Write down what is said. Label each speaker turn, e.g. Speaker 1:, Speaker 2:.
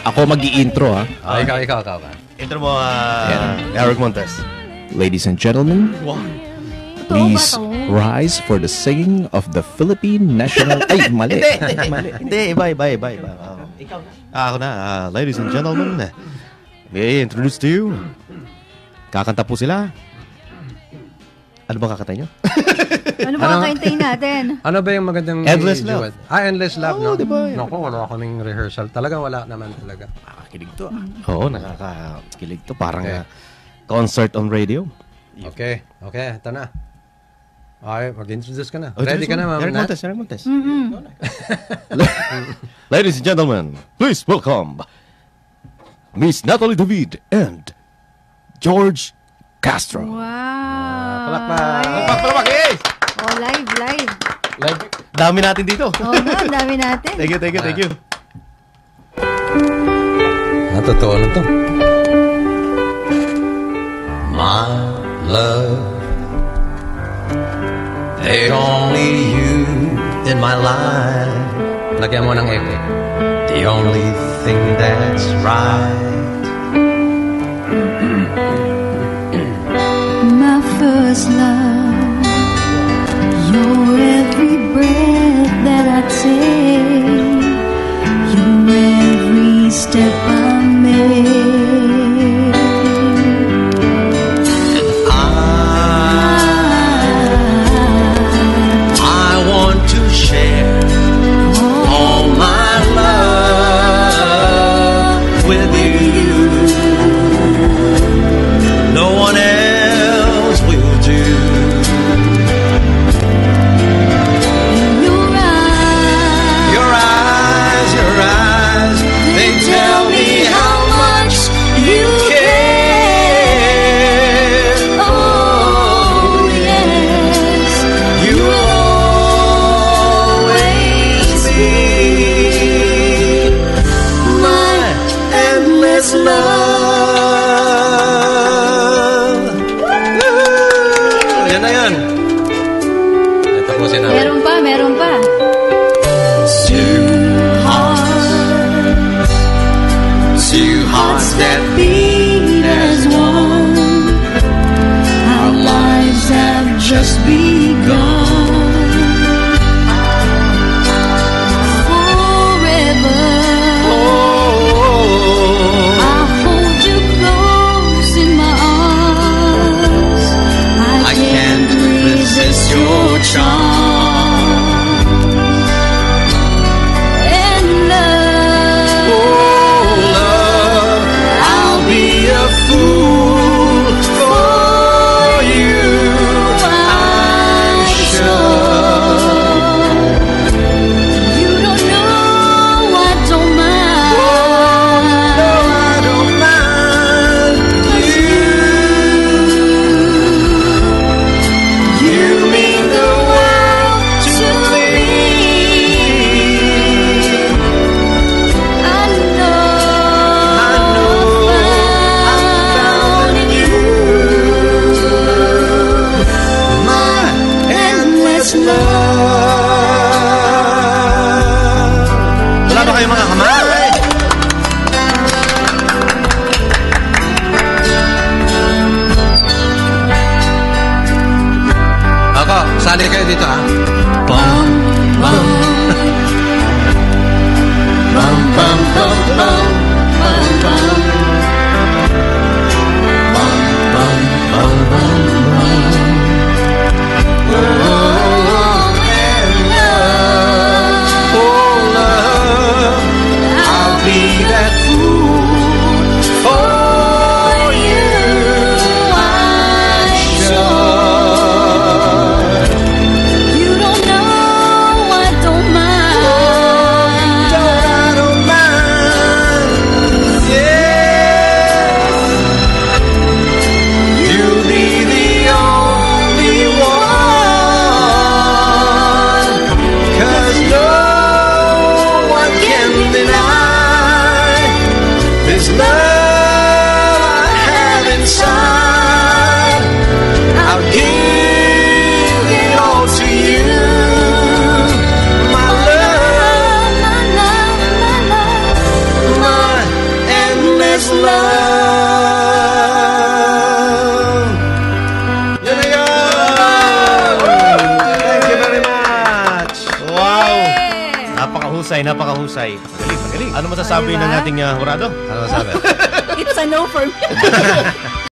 Speaker 1: Ako mag-i-intro, ha?
Speaker 2: Ikaw.
Speaker 3: Intro mo, Eric Montes.
Speaker 1: Ladies and gentlemen, please rise for the singing of the Philippine National... Ay, mali.
Speaker 3: Hindi, iba. Ikaw na. Ako na. Ladies and gentlemen, may I introduce to you. Kakanta po sila. Ano ba kakanta nyo?
Speaker 4: Ano ba kakaintayin natin?
Speaker 2: Ano ba yung magandang...
Speaker 3: Endless Love.
Speaker 2: Endless Love, no?
Speaker 3: Diba?
Speaker 2: Naku, wala kaming rehearsal. Talagang wala naman talaga.
Speaker 3: Nakakakilig to. Oo, nakakakilig to. Parang concert on radio.
Speaker 2: Okay, ito na. Okay, mag-introduce ka na. Ready ka na, Ma'am
Speaker 3: Eric
Speaker 2: Nat?
Speaker 3: Montes. Ladies and gentlemen, please welcome Miss Natalie David and George Castro.
Speaker 4: Wow.
Speaker 2: Palakpak!
Speaker 4: Oh, live.
Speaker 3: Dami natin dito.
Speaker 4: Oo nga, ang dami natin.
Speaker 3: Thank you.
Speaker 2: Totoo na to. My love, there's only you in my life. Lagyan mo ng echo. The only thing that's right.
Speaker 4: My first love, your every breath that I take, your every step I make.
Speaker 2: I want to share all my love with you. No one else will do. Your eyes, they tell me how much you care.
Speaker 4: Oh, yes,
Speaker 2: You will always be my endless love. Yan na yan. Tapusin namin.
Speaker 4: meron pa.
Speaker 2: Two hearts that beat as one.
Speaker 4: Our lives have just begun. Forever, I'll hold you close in my arms.
Speaker 2: I can't resist your charm.
Speaker 4: And
Speaker 2: Love, I'll be a fool for you. I'm
Speaker 3: love. Yan na yan! Thank you very much! Wow! Napakahusay, napakahusay. Magaling, magaling. Ano masasabi ng ating hurado?
Speaker 2: Ano masabi?
Speaker 5: It's a no for me.